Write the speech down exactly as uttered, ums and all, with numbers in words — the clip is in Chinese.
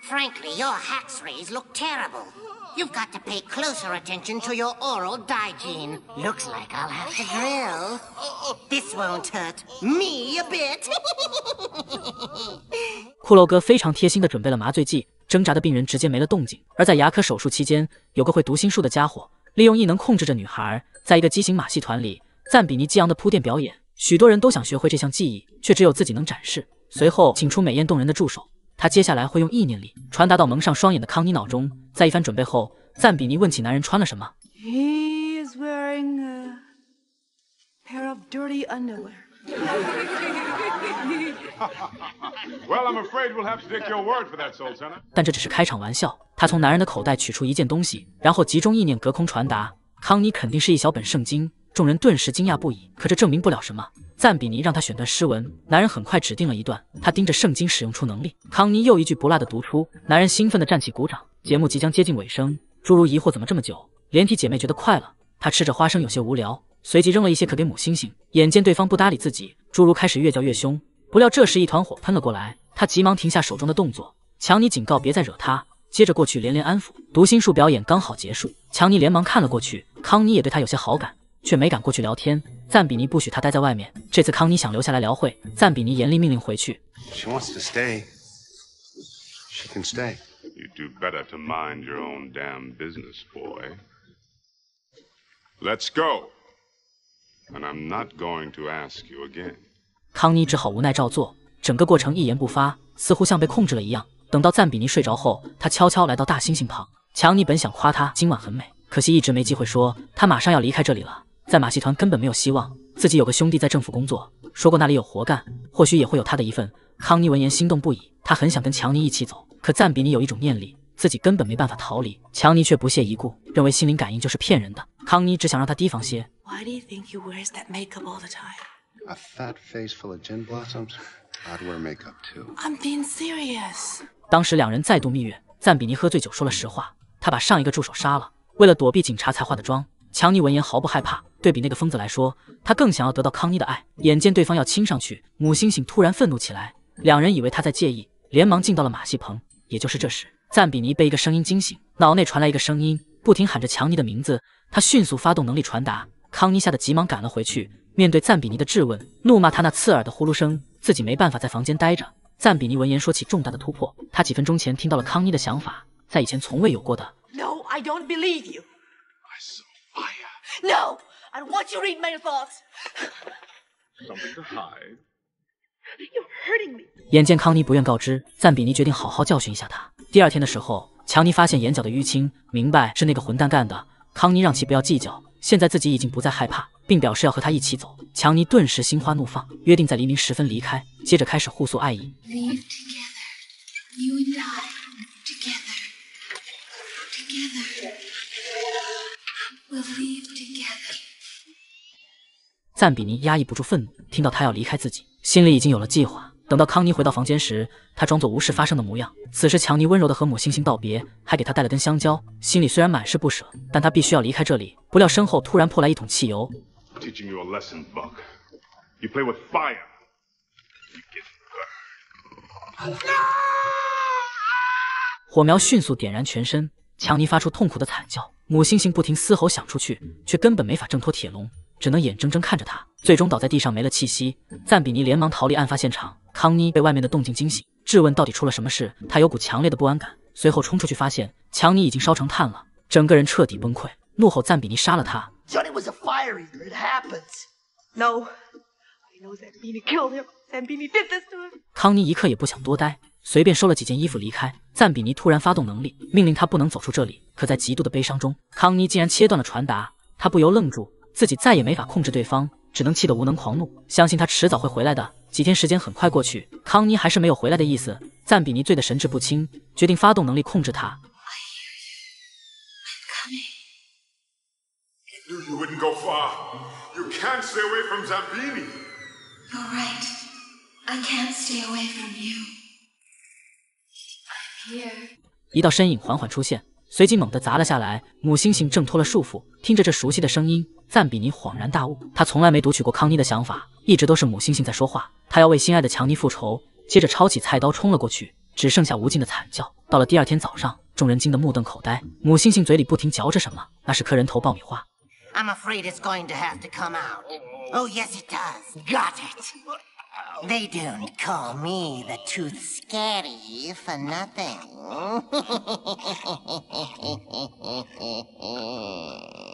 Frankly, your haxrays look terrible. You've got to pay closer attention to your oral hygiene. Looks like I'll have to drill. This won't hurt me a bit. 骷髅哥非常贴心地准备了麻醉剂，挣扎的病人直接没了动静。而在牙科手术期间，有个会读心术的家伙利用异能控制着女孩，在一个畸形马戏团里，赞比尼激昂的铺垫表演，许多人都想学会这项技艺，却只有自己能展示。随后请出美艳动人的助手，他接下来会用意念力传达到蒙上双眼的康妮脑中。在一番准备后，赞比尼问起男人穿了什么。 He is wearing a pair of dirty underwear. Well, I'm afraid we'll have to take your word for that, Sultana. 但这只是开场玩笑。他从男人的口袋取出一件东西，然后集中意念隔空传达。康妮肯定是一小本圣经，众人顿时惊讶不已。可这证明不了什么。赞比尼让他选段诗文，男人很快指定了一段。他盯着圣经使用出能力，康妮又一句不落的读出。男人兴奋地站起鼓掌。节目即将接近尾声，侏儒疑惑怎么这么久，连体姐妹觉得快了。她吃着花生有些无聊，随即扔了一些可给母猩猩。眼见对方不搭理自己，侏儒开始越叫越凶。不料这时一团火喷了过来，他急忙停下手中的动作。强尼警告别再惹他，接着过去连连安抚。读心术表演刚好结束，强尼连忙看了过去。康妮也对他有些好感，却没敢过去聊天。赞比尼不许他待在外面，这次康妮想留下来聊会，赞比尼严厉命令回去。 She wants to stay. She can stay. You do better to mind your own damn business, boy. Let's go. And I'm not going to ask you again. 康妮只好无奈照做，整个过程一言不发，似乎像被控制了一样。等到赞比尼睡着后，他悄悄来到大猩猩旁。强尼本想夸他今晚很美，可惜一直没机会说，他马上要离开这里了。在马戏团根本没有希望，自己有个兄弟在政府工作，说过那里有活干，或许也会有他的一份。康妮闻言心动不已，他很想跟强尼一起走，可赞比尼有一种念力，自己根本没办法逃离。强尼却不屑一顾，认为心灵感应就是骗人的。康妮只想让他提防些。 Why do you think he wears that makeup all the time? A fat face full of gin blossoms? I'd wear makeup too. I'm being serious. 当时两人再度蜜月，赞比尼喝醉酒说了实话，他把上一个助手杀了，为了躲避警察才化的妆。强尼闻言毫不害怕，对比那个疯子来说，他更想要得到康妮的爱。眼见对方要亲上去，母猩猩突然愤怒起来，两人以为他在介意，连忙进到了马戏棚。也就是这时，赞比尼被一个声音惊醒，脑内传来一个声音，不停喊着强尼的名字。他迅速发动能力传达，康妮吓得急忙赶了回去。面对赞比尼的质问，怒骂他那刺耳的呼噜声，自己没办法在房间待着。赞比尼闻言说起重大的突破，他几分钟前听到了康妮的想法，在以前从未有过的。 No, I don't believe you. I saw fire. No, I don't want you to read my thoughts. Something to hide. You're hurting me. 眼见康妮不愿告知，赞比尼决定好好教训一下他。第二天的时候，强尼发现眼角的淤青，明白是那个混蛋干的。康妮让其不要计较，现在自己已经不再害怕，并表示要和他一起走。强尼顿时心花怒放，约定在黎明时分离开，接着开始互诉爱意。 Leave together, you and I, together, together, we'll leave together. 赞比尼压抑不住愤怒，听到他要离开自己，心里已经有了计划。等到康妮回到房间时，他装作无事发生的模样。此时强尼温柔地和母猩猩道别，还给他带了根香蕉。心里虽然满是不舍，但他必须要离开这里。不料身后突然泼来一桶汽油。 Teaching you a lesson, Buck. You play with fire. You get burned. 火苗迅速点燃全身，强尼发出痛苦的惨叫。母猩猩不停嘶吼想出去，却根本没法挣脱铁笼，只能眼睁睁看着他最终倒在地上没了气息。赞比尼连忙逃离案发现场。康妮被外面的动静惊醒，质问到底出了什么事。他有股强烈的不安感，随后冲出去发现强尼已经烧成炭了，整个人彻底崩溃，怒吼赞比尼杀了他。 Johnny was a fire eater. It happens. No, I know Zambini killed him. Zambini did this to him. 康妮一刻也不想多待，随便收了几件衣服离开。赞比尼突然发动能力，命令他不能走出这里。可在极度的悲伤中，康妮竟然切断了传达，他不由愣住，自己再也没法控制对方，只能气得无能狂怒，相信他迟早会回来的。几天时间很快过去，康妮还是没有回来的意思。赞比尼醉得神志不清，决定发动能力控制他。 Knew you wouldn't go far. You can't stay away from Zambini. You're right. I can't stay away from you. I'm here. 一道身影缓缓出现，随即猛地砸了下来。母猩猩挣脱了束缚，听着这熟悉的声音，赞比尼恍然大悟。他从来没读取过康妮的想法，一直都是母猩猩在说话。他要为心爱的强尼复仇，接着抄起菜刀冲了过去，只剩下无尽的惨叫。 到了第二天早上，众人惊得目瞪口呆，母猩猩嘴里不停嚼着什么，那是颗人头爆米花。 I'm afraid it's going to have to come out. Oh, yes, it does. Got it. They don't call me the Tooth Scary for nothing.